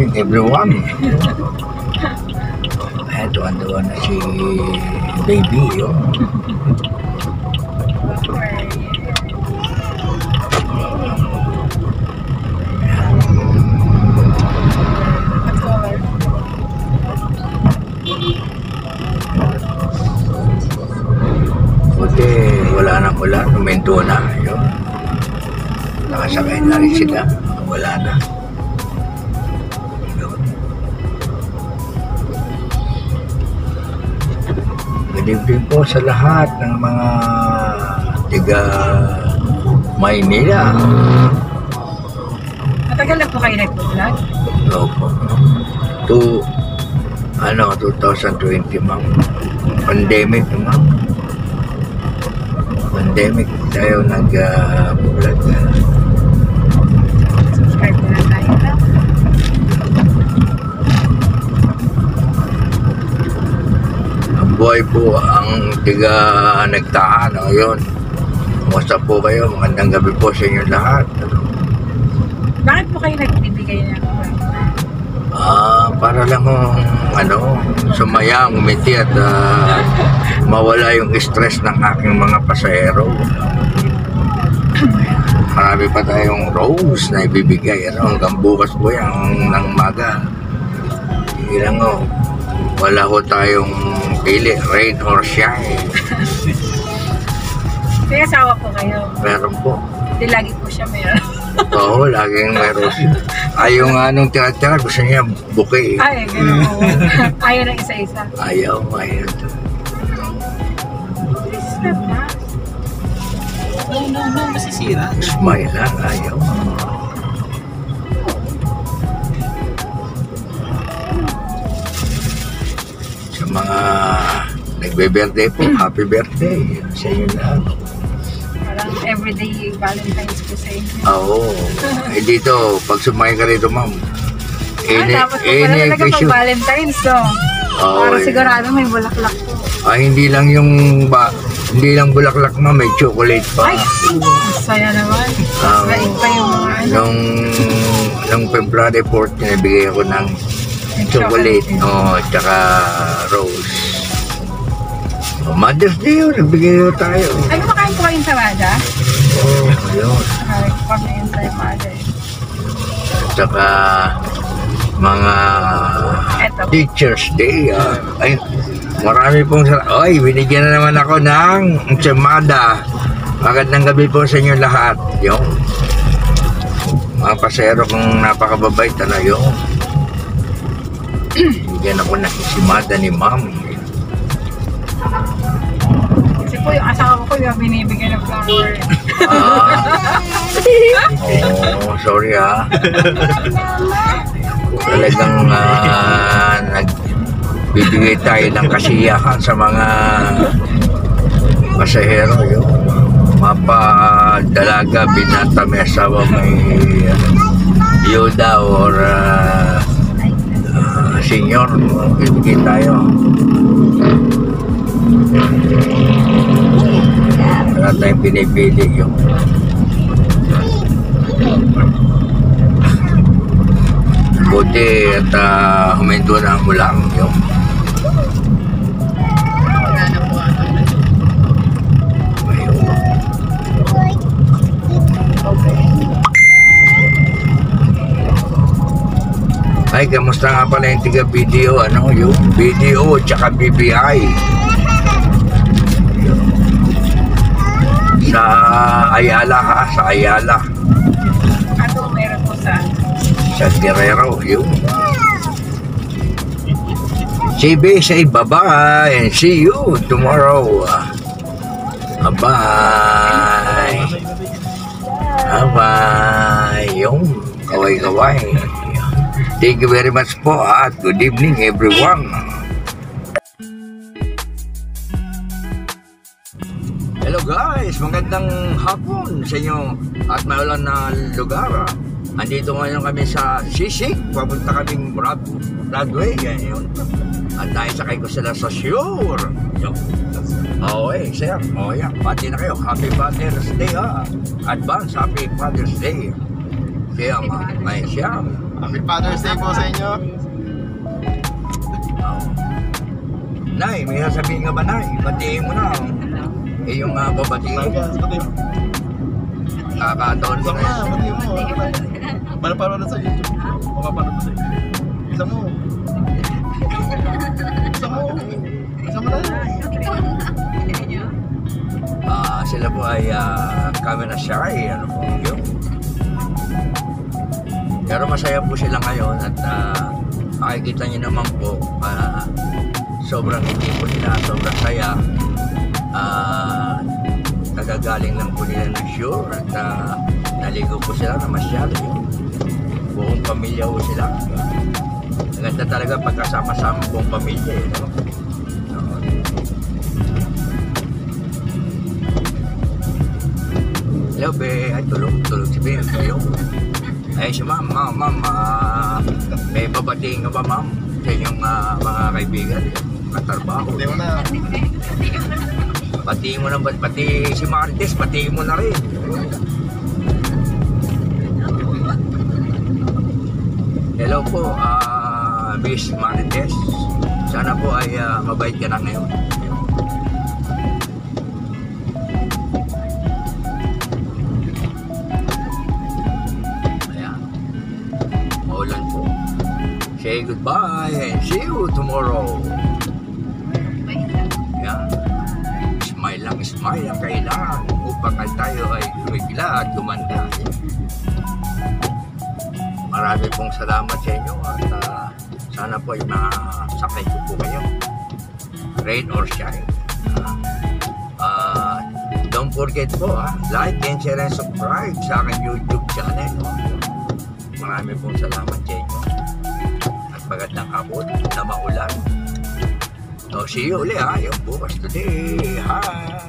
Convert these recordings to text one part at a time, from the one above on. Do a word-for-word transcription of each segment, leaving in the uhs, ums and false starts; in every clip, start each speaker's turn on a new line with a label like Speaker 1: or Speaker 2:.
Speaker 1: evening everyone. Ayan, tuwan-tuwan na si baby, yun. Buti wala nang ulan, huminto na, yun. Nakasakay na rin sila, wala na. Good evening po sa lahat ng mga tiga Maynila.
Speaker 2: Matagal na po kayo nag-vlog?
Speaker 1: Opo. To, ano, two thousand twenty, ma'am. Pandemic, ma'am. Pandemic tayo nag-vlog.
Speaker 2: Subscribe na tayo na.
Speaker 1: Ang buhay po ang tiga nagtaan, o yun. Kumusta po kayo? Magandang gabi po sa inyo lahat.
Speaker 2: Bakit po kayo nagbibigay ng vlog?
Speaker 1: Ah, para lang kung ano, sumaya, umiti at ah, mawala yung stress ng aking mga pasahero. Marami pa tayong rose na ibibigay, ano, hanggang bukas po yan ng maga. Hindi lang o, wala ko tayong pili, rain or shine.
Speaker 2: May asawa po kayo?
Speaker 1: Meron po.
Speaker 2: Hindi lagi po siya meron.
Speaker 1: Oo, laging meron. Ayaw nga nung tira-tira, gusto niya bouquet.
Speaker 2: Ay, gano'n po. Ayaw ng isa-isa.
Speaker 1: Ayaw, ayaw.
Speaker 2: This is not bad.
Speaker 3: No, no, no, masisira.
Speaker 1: Smile lang, ayaw. Sa mga nagbe-birthday po, happy birthday sa inyo lahat.
Speaker 2: Parang everyday Valentine's po sa inyo.
Speaker 1: Oo. Eh dito, pag sumakay ka rito, ma'am,
Speaker 2: Ah, dapat po pala talaga pag Valentine's, no?
Speaker 1: Oo,
Speaker 2: Para
Speaker 1: eh.
Speaker 2: sigurado may bulaklak po.
Speaker 1: Ay, hindi lang yung ba, hindi lang bulaklak, ma'am, may chocolate pa.
Speaker 2: Ay! Saya naman.
Speaker 1: Ah,
Speaker 2: Mas laig pa yung mga ano.
Speaker 1: Nung, nung February fourteen, nabigay ako ng
Speaker 2: Yung
Speaker 1: chocolate, oh, tsaka rose. Oh, Mother's Day yun, nagbigay yun tayo.
Speaker 2: Ay, kumakain po kayong sarada?
Speaker 1: Oh, yun.
Speaker 2: Ay, kami yung sarada.
Speaker 1: Tsaka mga
Speaker 2: Eto.
Speaker 1: Teacher's Day. ah. Ay, marami pong sal- Ay, binigyan na naman ako ng tsemada. Magandang gabi po sa inyo lahat. Yung mga pasero kong napakababait na yun. Binigyan ako ng tsemada ni ma'am.
Speaker 2: Kasi po yung asawa ko yung binibigyan ng flower.
Speaker 1: Ah, oh, sorry ah. Talagang ah, nagbibigay tayo ng kasiyahan sa mga pasahero. Yung mapadalaga, binata, may asawa, may yuda or uh, uh, senior, bibigay tayo. Wala tayong pinipili yung buti at uh, huminto na ang ulang yung
Speaker 2: Wala na po ako.
Speaker 1: ayun. Ay, kamusta nga pala yung tiga video, ano, yung video tsaka B B I sa Ayala ha, sa Ayala
Speaker 2: Ano meron po sa
Speaker 1: sa Guerrero, yun. C B, say bye-bye and see you tomorrow. Bye-bye. Bye-bye. Yung kaway-kaway. Thank you very much po at good evening everyone. Hello guys, magandang hapon sa inyo at maulan na lugar. Andito ngayon kami sa Sisig, papunta kaming Broad, Broadway, ganyan. At dahil sakay ko sila sa Sure. Okay, sir. O yan, pati na kayo. Happy Father's Day ha. Advance Happy Father's Day. Kaya may siyam.
Speaker 3: Happy Father's Day po sa inyo.
Speaker 1: Oh. Nay, may sasabihin ka ba, Nay? Batiin mo na. Eh, yung uh, babatiin.
Speaker 3: Talaga, pati mo.
Speaker 1: Kakataon ko
Speaker 3: Isa
Speaker 1: na
Speaker 3: mo
Speaker 1: yun.
Speaker 3: na, pati mo. Para-para na sa YouTube. Makapanood mo sa YouTube. Isa mo. Isa mo. Isa mo na.
Speaker 1: Ah, sila po ay uh, camera shy, ano po yun. Pero masaya po sila ngayon at uh, makikita niyo naman po uh, sobrang hindi po nila, sobrang saya. Uh, nagagaling lang po nila ng sure at uh, naligo po sila na masyado. Buong pamilya po sila. Maganda talaga pagkasama-sama buong pamilya eh, no? Hello, be. Ay, tulog. Tulog si Ben. Ayaw. Ay, si ma'am. Ma'am, ma'am. Uh, may babatiin ka ba, ma'am? Sa inyong uh, mga kaibigan. Katarbaho.
Speaker 3: Hindi mo na.
Speaker 1: Batiin mo na ba? Pati si Martes, batiin mo na rin. Hello po, uh, Miss Martes. Sana po ay uh, mabait ka na ngayon. Say goodbye and see you tomorrow. Yan. Smile lang, smile ang kailangan upang tayo ay lumigla at lumanda. Marami pong salamat sa inyo at uh, sana po ay makasakay ko po kayo. Rain or shine. Uh, uh, don't forget po, uh, like and share and subscribe sa aking YouTube channel. Marami pong salamat sa inyo. Magandang hapon na maulan. So, see you ulit ha, yung bukas today. Hi!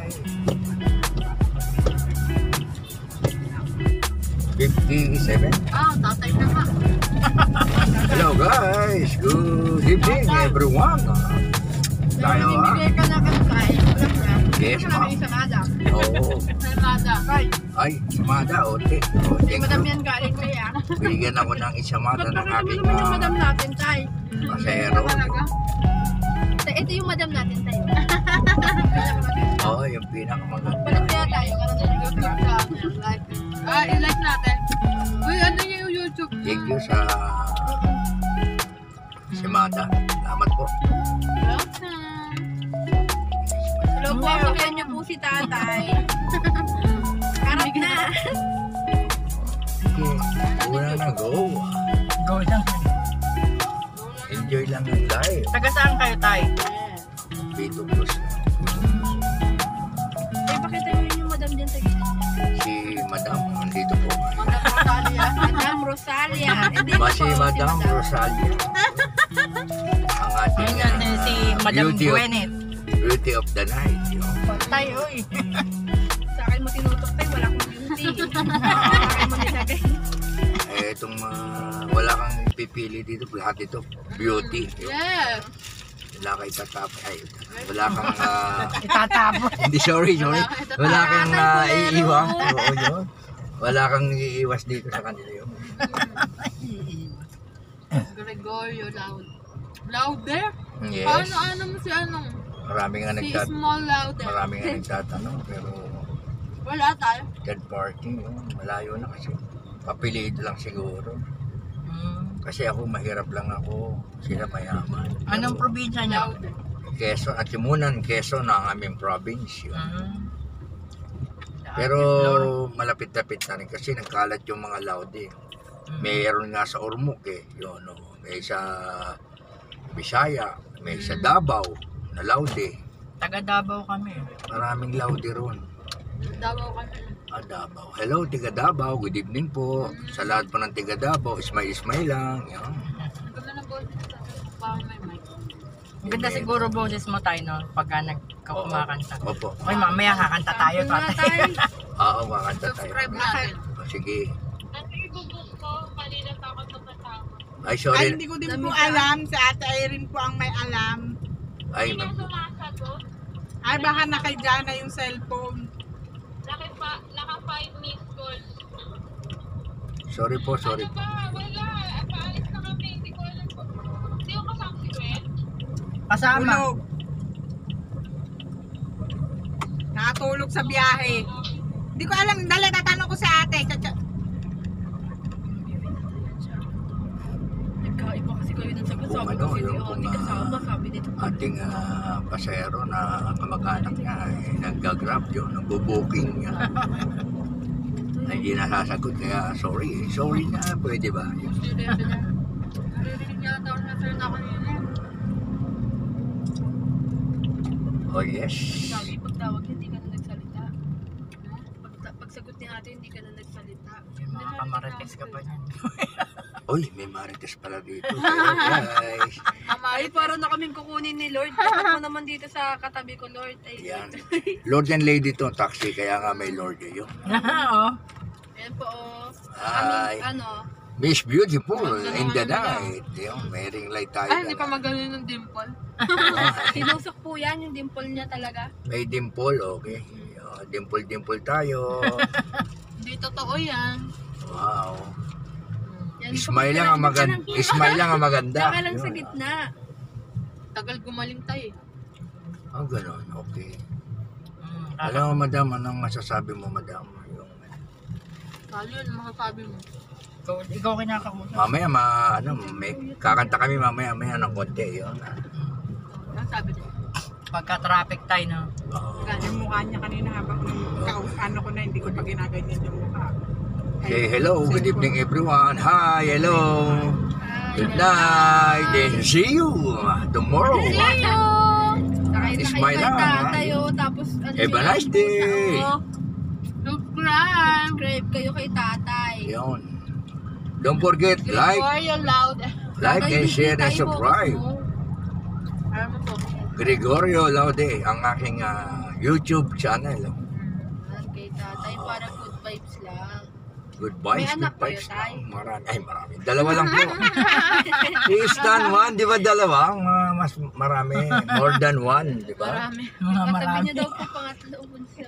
Speaker 1: fifty-seven.
Speaker 2: Ah, tatay na ka.
Speaker 1: Hello guys! Good evening everyone! Tayo ha?
Speaker 2: Bibigay ka na kami kain.
Speaker 1: Yes, ma'am.
Speaker 2: Sa Mada.
Speaker 1: Oo.
Speaker 2: Sa Mada. Ay,
Speaker 1: Ay, Mada, ote. Oh,
Speaker 2: si
Speaker 1: thank
Speaker 2: Madam
Speaker 1: you.
Speaker 2: yan galing na yan.
Speaker 1: Binigyan ako ng isa Mada ng
Speaker 2: Pagpakita mo
Speaker 1: aking
Speaker 2: naman yung Madam
Speaker 1: uh,
Speaker 2: natin, Tay.
Speaker 1: pasero.
Speaker 2: Talaga? Ito yung Madam natin, Tay.
Speaker 1: Oo, yung pinakamaganda.
Speaker 2: Palit kaya tayo. Karoon yung YouTube channel. Like. Ah, i-like natin. Uy, ano yung YouTube?
Speaker 1: Thank you sa si Mada. Salamat po.
Speaker 2: Welcome. Hello po, sakyan niyo po si tatay. Karap na.
Speaker 1: Okay, una na go.
Speaker 4: Go lang.
Speaker 1: Enjoy lang ang life.
Speaker 4: Taga saan kayo, Tay?
Speaker 1: Dito po sa
Speaker 2: Eh, pakita niyo yung Madam dyan sa gilid.
Speaker 1: si Madam, nandito po.
Speaker 2: Madam Rosalia. Madam Rosalia. Hindi
Speaker 1: Ba si Madam Rosalia. Ang ating
Speaker 4: Ayun yan,
Speaker 1: uh,
Speaker 4: si Madam
Speaker 1: beauty of,
Speaker 4: Gwyneth.
Speaker 1: beauty of the night. You know?
Speaker 4: Tay, oy.
Speaker 2: Sa akin mo tinutok tayo, wala akong beauty. Sa akin mo nilagay.
Speaker 1: Eh, itong uh, wala kang pipili dito. Lahat ito, beauty. You know?
Speaker 2: Yes.
Speaker 1: Wala kang itatapos. Ay, wala kang... Uh,
Speaker 4: Itatapon.
Speaker 1: hindi, sorry, sorry. Wala kang uh, iiwas. Oo, yun. Wala kang iiwas dito sa kanila yun.
Speaker 2: Gregorio Loud. Louder?
Speaker 1: Yes.
Speaker 2: Paano ano mo si anong?
Speaker 1: Marami nga
Speaker 2: Si
Speaker 1: nagtat
Speaker 2: Small Louder.
Speaker 1: marami nga nagtatanong pero
Speaker 2: Wala tayo.
Speaker 1: third party yun, malayo na kasi. Papilido lang siguro.
Speaker 4: Hmm.
Speaker 1: Kasi ako mahirap lang ako, sila mayaman.
Speaker 4: Anong
Speaker 1: Pero,
Speaker 4: probinsya niyo?
Speaker 2: Louder.
Speaker 1: Quezon, at Timunan, Quezon ang aming province yun.
Speaker 4: Hmm.
Speaker 1: Pero malapit-lapit na rin kasi nagkalat yung mga Laude. Mayroon nga sa Ormoc eh, yun, no? May sa Bisaya, may sa Davao na Laude.
Speaker 4: Taga Davao kami.
Speaker 1: Maraming Laude ron.
Speaker 2: Davao kami.
Speaker 1: Ah, Davao. Hello, tiga Davao. Good evening po. Sa lahat po ng tiga Davao, ismay-ismay lang. Yan.
Speaker 2: Ang ganda ng boses sa parang may mic.
Speaker 4: Ang ganda siguro boses mo, Tay, no? Pagka nagkumakanta.
Speaker 1: Opo.
Speaker 4: Oy, mamaya kakanta tayo,
Speaker 2: Sample na
Speaker 4: Tatay.
Speaker 2: tayo.
Speaker 1: Oo, makanta tayo.
Speaker 2: Subscribe natin.
Speaker 1: O, sige. Ay,
Speaker 5: Ay,
Speaker 1: sorry.
Speaker 5: hindi ko din
Speaker 2: Dami
Speaker 5: po
Speaker 2: ka.
Speaker 5: alam. Sa ate Irene po ang may alam.
Speaker 1: Ay, mag-
Speaker 5: Ay, baka nakadya na yung cellphone.
Speaker 6: Naka, naka five missed calls.
Speaker 1: sorry po, sorry po.
Speaker 6: Wala.
Speaker 4: Kasama.
Speaker 5: Tulog. Nakatulog sa biyahe. Hindi ko alam. Dali, tatanong ko sa ate. Chacha.
Speaker 2: Nagkaiba kasi kayo ng sagot.
Speaker 1: Kung
Speaker 2: Sabi
Speaker 1: ano,
Speaker 2: kasi
Speaker 1: yung
Speaker 2: ni
Speaker 1: kung,
Speaker 2: ate kasama.
Speaker 1: ah,
Speaker 2: Sabi dito.
Speaker 1: ating ah, pasahero na kamag-anak niya eh, nag-grab yun, nag-booking niya. Ay, hindi nasasagot kaya sorry. Sorry na, pwede ba? Yun.
Speaker 2: Naririnig niya daw na sir na kanina.
Speaker 1: Oh yes.
Speaker 2: Sabi, pagtawag niya, hindi ka na nagsalita. Pag, pagsagot ni ate, hindi ka na nagsalita.
Speaker 4: Yung mga kamarites ka pa niyan.
Speaker 1: Uy, may marites pala dito. Hello guys.
Speaker 2: Ay, parang na kaming kukunin ni Lord. Tapat mo naman dito sa katabi ko, Lord. Ay,
Speaker 1: Yan. Lord and lady to taxi, kaya nga may Lord yun.
Speaker 4: Oo.
Speaker 2: ayan po, oh.
Speaker 1: Ay.
Speaker 2: Aming, ano,
Speaker 1: Miss Beautiful in the night. Yung, may ring light tayo.
Speaker 2: ay, hindi pa
Speaker 1: dala.
Speaker 2: magaling ng dimple.
Speaker 1: Ah,
Speaker 2: Sinusok po yan, yung dimple niya talaga.
Speaker 1: may dimple, okay. Oh, dimple-dimple tayo.
Speaker 2: Hindi totoo yan.
Speaker 1: Wow.
Speaker 2: Yan,
Speaker 1: Ismail lang ang maganda. Ismail lang ang maganda.
Speaker 2: Saka lang sa
Speaker 1: Yun.
Speaker 2: gitna. Tagal gumaling tayo eh.
Speaker 1: Ah, ganun. Okay.
Speaker 4: Mm,
Speaker 1: Alam mo, madam, anong masasabi mo, madam? Yung,
Speaker 2: Kalo yun, masasabi mo.
Speaker 4: Ikaw, ikaw kinakausap.
Speaker 1: mamaya, ma, ano, may, kakanta kami mamaya, maya ng konti. Yun.
Speaker 2: Ano sabi niya?
Speaker 4: Pagka-traffic tayo, no?
Speaker 1: Oh.
Speaker 5: Yung mukha niya kanina habang kaus, ano ko na, hindi ko pa ginaganyan yung mukha.
Speaker 1: Say hello, good evening everyone. Hi, hello. Good night, and see you tomorrow.
Speaker 2: See you! Sakay na
Speaker 1: Ismail
Speaker 2: kayo
Speaker 1: lang,
Speaker 2: kay
Speaker 1: ha?
Speaker 2: tatay, oh. Tapos, ano
Speaker 1: Have a
Speaker 2: siya,
Speaker 1: nice day.
Speaker 2: oh. Subscribe! Subscribe kayo kay tatay.
Speaker 1: Yun. Don't forget, like,
Speaker 2: Gregorio Loud.
Speaker 1: like and share and subscribe.
Speaker 2: Alam mo po.
Speaker 1: Gregorio Laude, ang aking ah, YouTube channel.
Speaker 2: Ayan, kay tatay, para good vibes lang.
Speaker 1: Good vibes,
Speaker 2: May
Speaker 1: good
Speaker 2: anak kayo,
Speaker 1: vibes.
Speaker 2: tay?
Speaker 1: Marami, ay marami. Dalawa lang po. Si Stan one, di ba dalawa? Ma- Mas marami. More than one, di ba?
Speaker 2: Marami.
Speaker 4: Mga
Speaker 2: Katabi
Speaker 4: marami.
Speaker 2: niya daw po pangatlo bunso.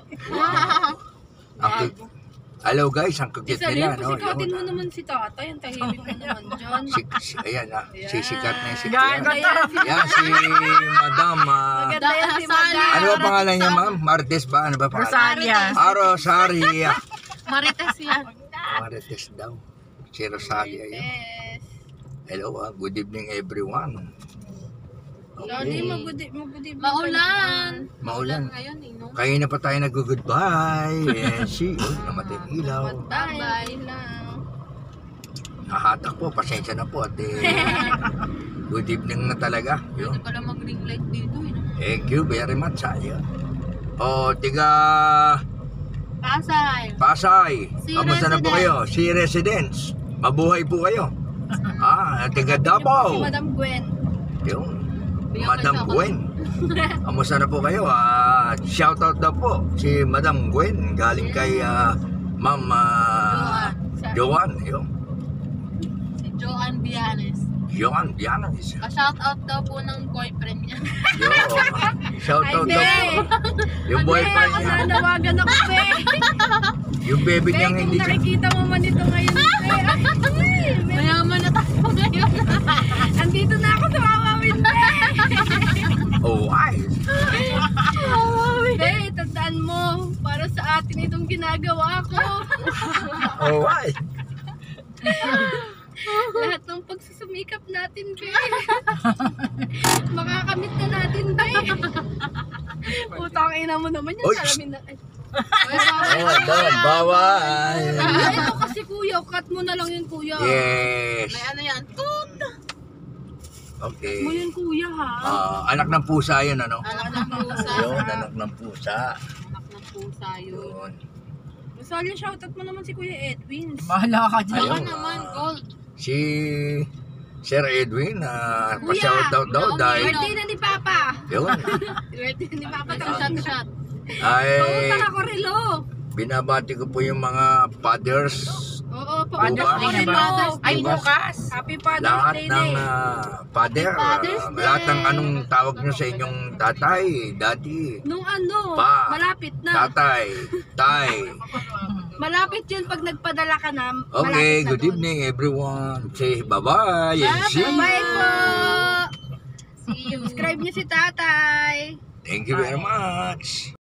Speaker 1: Ang cute. Hello guys, ang cute
Speaker 2: Isa
Speaker 1: nila.
Speaker 2: rin,
Speaker 1: No?
Speaker 2: pasikatin mo
Speaker 1: Yun, ah.
Speaker 2: naman si tatay. Ang tahimik mo naman dyan.
Speaker 1: Si, si, ayan ah, sisikat na yung si
Speaker 4: Gago
Speaker 1: Kuya.
Speaker 4: to.
Speaker 1: Yan si Madam. ah,
Speaker 2: Maganda yan si Madam.
Speaker 1: ano ba pangalan niya, ma'am? Martes ba? Ano ba pangalan?
Speaker 4: Rosalia.
Speaker 1: Ah, Rosaria.
Speaker 2: Marites yan.
Speaker 1: Marites daw. Si Rosalia yun.
Speaker 2: Yes.
Speaker 1: Hello, ah. Good evening everyone.
Speaker 2: Lodi,
Speaker 1: Okay.
Speaker 2: magudi, magudi.
Speaker 1: Maulan.
Speaker 2: Maulan. Maulan ngayon eh, no?
Speaker 1: Kaya na pa tayo nag-goodbye. And see you. Namatay ang ilaw.
Speaker 2: Bye-bye lang.
Speaker 1: Nahatak po. Pasensya na po. At eh, good evening na talaga.
Speaker 2: Hindi
Speaker 1: Yun.
Speaker 2: pala mag-ring light dito eh. no?
Speaker 1: Thank you very much. Ayun. O, tiga
Speaker 2: Pasay.
Speaker 1: Pasay.
Speaker 2: Si
Speaker 1: Kamusta na po
Speaker 2: Residence.
Speaker 1: kayo? Si Residence. Mabuhay po kayo. Ah, tiga Davao.
Speaker 2: Si Madam Gwen.
Speaker 1: Yun.
Speaker 2: Bigyan
Speaker 1: Madam
Speaker 2: kayo sa
Speaker 1: Gwen. Kamusta na po kayo? Ah, shoutout daw po si Madam Gwen galing kay ah, Ma'am ah, Joanne. Yun.
Speaker 2: Si Joanne Bianes.
Speaker 1: Joanne Bianes.
Speaker 2: Pa-shout out daw po ng boyfriend niya.
Speaker 1: Yun. Shoutout daw po. Yung boyfriend niya.
Speaker 2: Nanawagan ako, be.
Speaker 1: Yung baby
Speaker 2: Be,
Speaker 1: niyang
Speaker 2: kung
Speaker 1: hindi siya.
Speaker 2: nakikita mo man ito ngayon, be. Mayaman na tayo ngayon. Andito na ako sa Wawawin, be.
Speaker 1: Oh, wise.
Speaker 2: Be, tandaan mo, para sa atin itong ginagawa ko.
Speaker 1: Oh, wise.
Speaker 2: Lahat ng pagsusumikap natin, be. Makakamit na natin, be. Utang ina mo naman yan.
Speaker 1: Oy,
Speaker 2: Salamin na. Ay,
Speaker 1: Oh, bawal. Bawal.
Speaker 2: Ay, ito kasi kuya, cut mo na lang yun, kuya.
Speaker 1: Yes.
Speaker 2: May ano yan? Tut!
Speaker 1: Okay.
Speaker 2: Mo yun, kuya, ha?
Speaker 1: Ah, anak ng pusa yun, ano?
Speaker 2: Anak ng pusa.
Speaker 1: Yun, anak ng pusa.
Speaker 2: Anak ng pusa yun.
Speaker 1: Yun.
Speaker 2: Rosalia, shoutout mo naman si Kuya Edwin.
Speaker 4: Bahala ka dyan.
Speaker 1: Ayun.
Speaker 2: naman, gold.
Speaker 1: Si Sir Edwin, ah,
Speaker 2: Kuya,
Speaker 1: pa-shoutout daw dahil
Speaker 2: birthday na ni Papa.
Speaker 1: yun.
Speaker 2: Birthday na ni Papa, tapos shot shot.
Speaker 1: Ay,
Speaker 2: Pautang ako relo.
Speaker 1: binabati ko po yung mga fathers,
Speaker 2: Oo,
Speaker 1: Father's
Speaker 2: pautang ako
Speaker 1: Day
Speaker 2: relo.
Speaker 1: ba?
Speaker 4: Ay, bukas.
Speaker 2: Happy Father's
Speaker 1: lahat
Speaker 2: Day
Speaker 1: ng
Speaker 2: Day.
Speaker 1: ah, father,
Speaker 2: Happy Father's
Speaker 1: ah, lahat ng
Speaker 2: Day.
Speaker 1: anong tawag nyo sa inyong tatay, daddy,
Speaker 2: Nung ano,
Speaker 1: Pa.
Speaker 2: malapit na.
Speaker 1: tatay, tay.
Speaker 2: Malapit yun pag nagpadala ka na.
Speaker 1: Okay,
Speaker 2: malapit na
Speaker 1: good
Speaker 2: dun.
Speaker 1: evening everyone. Say bye-bye and see you.
Speaker 2: Bye po. See you. Subscribe niyo si tatay.
Speaker 1: Thank you very much.